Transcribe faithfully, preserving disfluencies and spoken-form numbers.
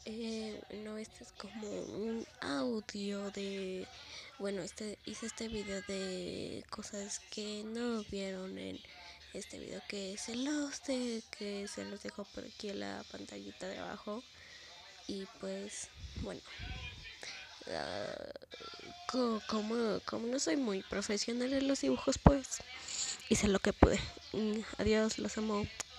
Eh, bueno, este es como un audio de, bueno, este hice este video de cosas que no vieron en este video que se los de, que se los dejo por aquí en la pantallita de abajo. Y pues, bueno, uh, como, como no soy muy profesional en los dibujos, pues hice lo que pude. Mm, adiós, los amo.